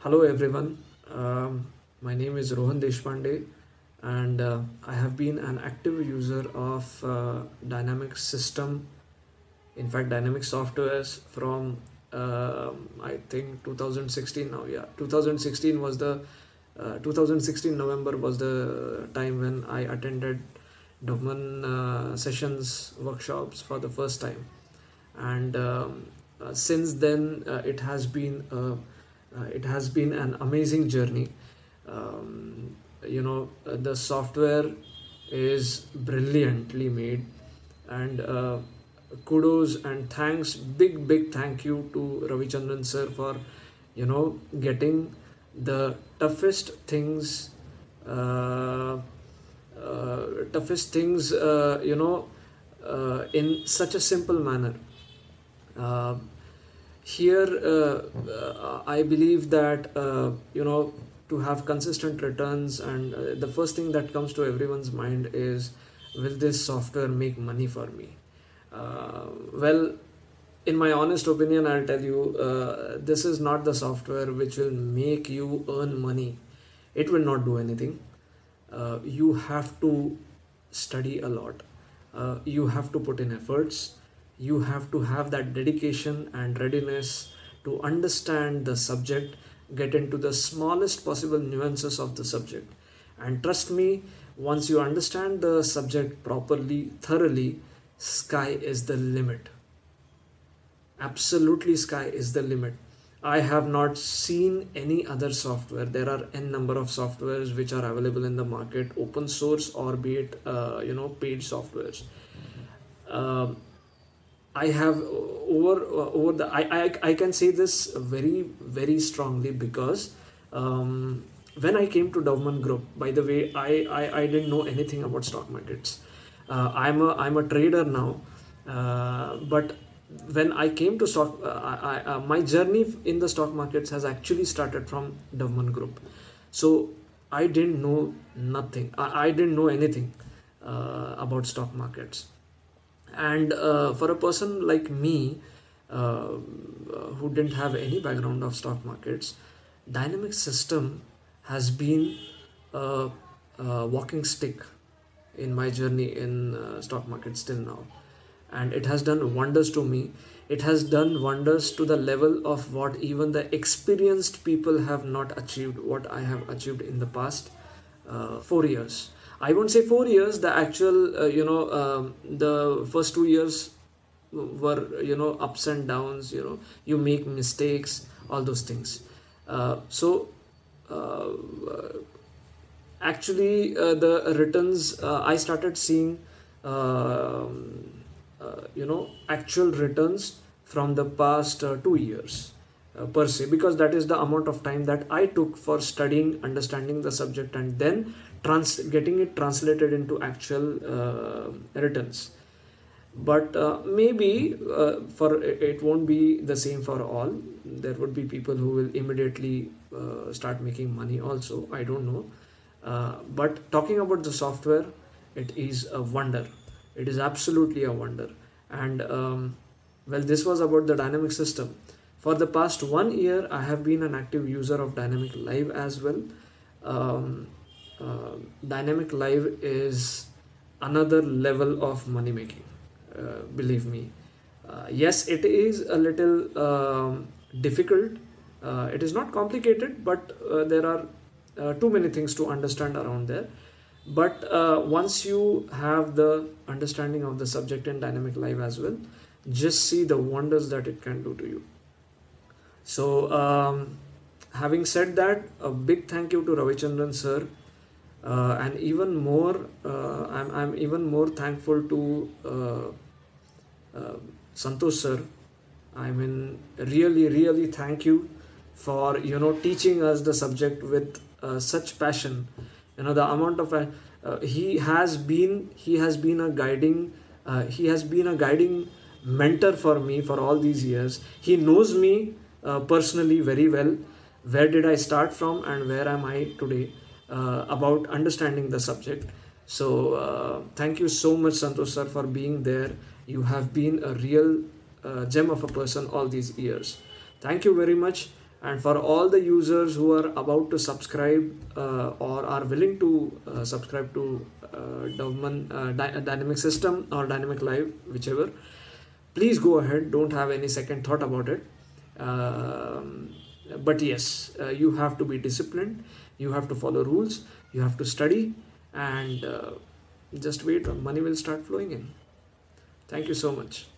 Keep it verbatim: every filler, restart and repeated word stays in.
Hello everyone, um, my name is Rohan Deshpande and uh, I have been an active user of uh, Dynamics system, in fact Dynamics softwares from uh, I think two thousand sixteen now. Yeah, two thousand sixteen was the uh, two thousand sixteen November was the time when I attended Dovman uh, sessions workshops for the first time, and um, uh, since then uh, it has been uh, uh, it has been an amazing journey. um, you know uh, the software is brilliantly made, and uh, kudos and thanks, big big thank you to Ravichandran sir for you know getting the toughest things uh, uh, toughest things uh, you know uh, in such a simple manner. uh, Here, uh, uh, I believe that uh, you know to have consistent returns, and uh, the first thing that comes to everyone's mind is, will this software make money for me? Uh, well, in my honest opinion, I'll tell you, uh, this is not the software which will make you earn money. It will not do anything. Uh, you have to study a lot. Uh, you have to put in efforts. You have to have that dedication and readiness to understand the subject, get into the smallest possible nuances of the subject. And trust me, once you understand the subject properly, thoroughly, sky is the limit. Absolutely, sky is the limit. I have not seen any other software. There are n number of softwares which are available in the market, open source or be it uh, you know paid softwares. Um I have over uh, over the I, I I can say this very very strongly because um, when I came to Dovman Group, by the way, I, I, I didn't know anything about stock markets. Uh, I'm a I'm a trader now, uh, but when I came to stock, uh, I, I, uh, my journey in the stock markets has actually started from Dovman Group. So I didn't know nothing. I, I didn't know anything uh, about stock markets. And uh, for a person like me, uh, who didn't have any background of stock markets, dynamic system has been a, a walking stick in my journey in uh, stock markets till now, and it has done wonders to me. It has done wonders to the level of what even the experienced people have not achieved, what I have achieved in the past uh, four years. I won't say four years. The actual, uh, you know, um, the first two years were, you know, ups and downs. You know, you make mistakes, all those things. Uh, so, uh, actually, uh, the returns uh, I started seeing, um uh, you know, actual returns from the past uh, two years. Uh, per se, because that is the amount of time that I took for studying, understanding the subject, and then trans getting it translated into actual uh, returns. But uh, maybe uh, for it won't be the same for all. There would be people who will immediately uh, start making money also. I don't know. Uh, but talking about the software, it is a wonder. It is absolutely a wonder. And um, well, this was about the dynamic system. For the past one year, I have been an active user of Dynamic Live as well. Um, uh, Dynamic Live is another level of money making. Uh, believe me. Uh, yes, it is a little um, difficult. Uh, it is not complicated, but uh, there are uh, too many things to understand around there. But uh, once you have the understanding of the subject in Dynamic Live as well, just see the wonders that it can do to you. So, um, having said that, a big thank you to Ravichandran sir, uh, and even more, uh, I'm, I'm even more thankful to uh, uh, Santosh sir. I mean, really, really thank you for you know teaching us the subject with uh, such passion. You know the amount of uh, uh, he has been he has been a guiding uh, he has been a guiding mentor for me for all these years. He knows me uh, personally very well. Where did I start from and where am I today uh, about understanding the subject. So uh, thank you so much, Santosh sir, for being there. You have been a real uh, gem of a person all these years. Thank you very much. And for all the users who are about to subscribe uh, or are willing to uh, subscribe to uh, Dovman uh, Dy- Dynamic System or Dynamic Live, whichever, please go ahead. Don't have any second thought about it. Um, but yes, uh, you have to be disciplined. You have to follow rules. You have to study, and uh, just wait. Money will start flowing in. Thank you so much.